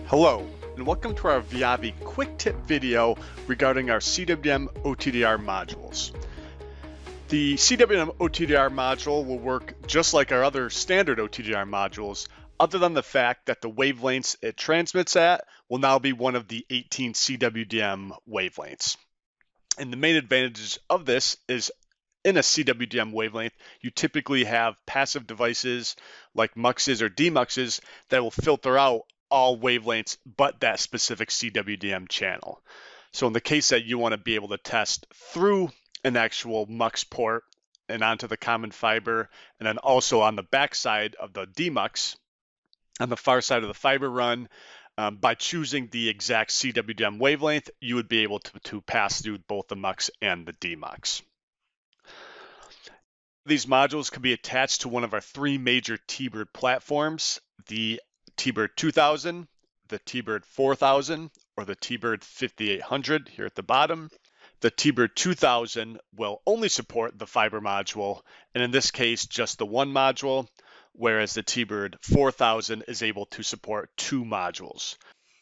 Hello, and welcome to our Viavi quick tip video regarding our CWM OTDR modules. The CWM OTDR module will work just like our other standard OTDR modules, other than the fact that the wavelengths it transmits at will now be one of the 18 CWDM wavelengths. And the main advantage of this is in a CWDM wavelength, you typically have passive devices like muxes or demuxes that will filter out all wavelengths but that specific CWDM channel. So in the case that you want to be able to test through an actual mux port and onto the common fiber, and then also on the back side of the demux, on the far side of the fiber run, by choosing the exact CWDM wavelength, you would be able to pass through both the mux and the demux. These modules can be attached to one of our three major T-Bird platforms, the T-Bird 2000, the T-Bird 4000, or the T-Bird 5800 here at the bottom. The T-Bird 2000 will only support the fiber module, and in this case, just the one module, whereas the T-Bird 4000 is able to support two modules.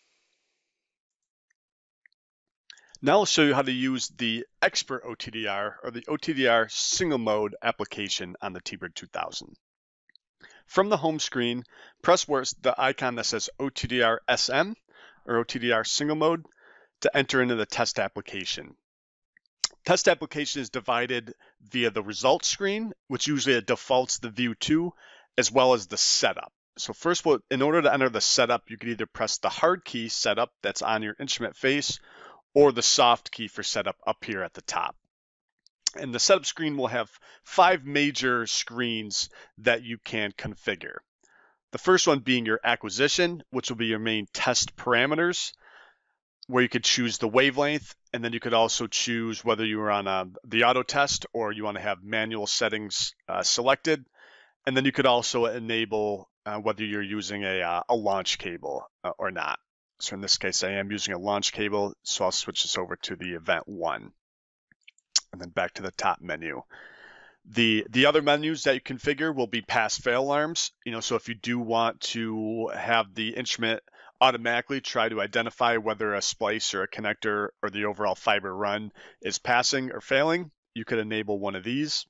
Now I'll show you how to use the Expert OTDR, or the OTDR single mode application on the T-Bird 2000. From the home screen, press where the icon that says OTDR SM, or OTDR single mode, to enter into the test application. Test application is divided via the results screen, which usually defaults the view to, as well as the setup. So first, in order to enter the setup, you could either press the hard key setup that's on your instrument face, or the soft key for setup up here at the top. And the setup screen will have 5 major screens that you can configure. The first one being your acquisition, which will be your main test parameters, where you could choose the wavelength, and then you could also choose whether you are on the auto test or you want to have manual settings selected. And then you could also enable whether you're using a launch cable or not. So in this case, I am using a launch cable, so I'll switch this over to the event 1. And then back to the top menu. The other menus that you configure will be pass-fail alarms. So if you do want to have the instrument automatically try to identify whether a splice or a connector or the overall fiber run is passing or failing, you could enable one of these.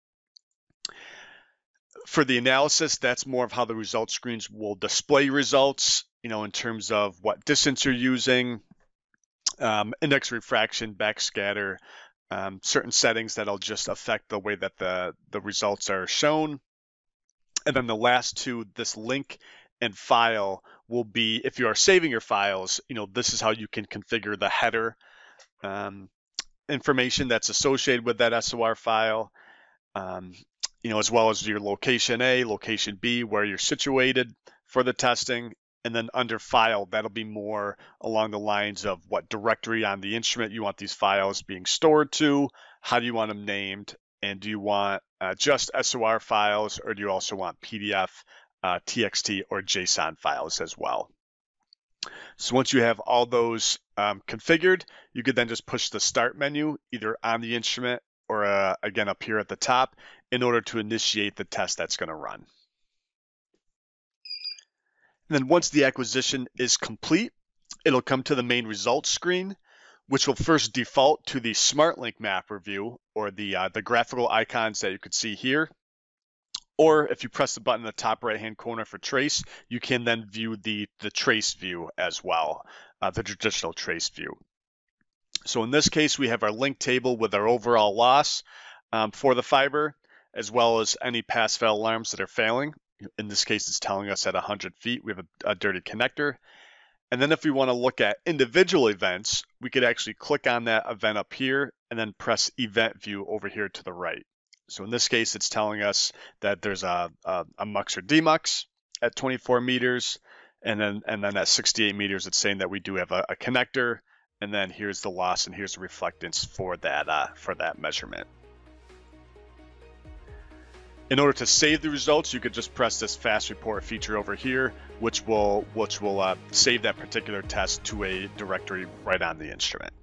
For the analysis, that's more of how the results screens will display results, in terms of what distance you're using, index refraction, backscatter, certain settings that'll just affect the way that the results are shown. And then the last two, this link and file, will be, if you are saving your files, this is how you can configure the header information that's associated with that SOR file, as well as your location A, location B, where you're situated for the testing. And then under file, that'll be more along the lines of what directory on the instrument you want these files being stored to, how do you want them named, and do you want just SOR files, or do you also want PDF, TXT, or JSON files as well? So once you have all those configured, you could then just push the start menu either on the instrument or again up here at the top in order to initiate the test that's going to run. And then once the acquisition is complete, it'll come to the main results screen, which will first default to the SmartLink map review, or the graphical icons that you could see here. Or if you press the button in the top right-hand corner for trace, you can then view the trace view as well, the traditional trace view. So in this case, we have our link table with our overall loss for the fiber, as well as any pass-fail alarms that are failing. In this case, it's telling us at 100 feet we have a dirty connector. And then if we want to look at individual events, we could actually click on that event up here and then press event view over here to the right. So in this case, it's telling us that there's a mux or demux at 24 meters. And then at 68 meters, it's saying that we do have a connector. And then here's the loss and here's the reflectance for that measurement. In order to save the results, you could just press this fast report feature over here, which will save that particular test to a directory right on the instrument.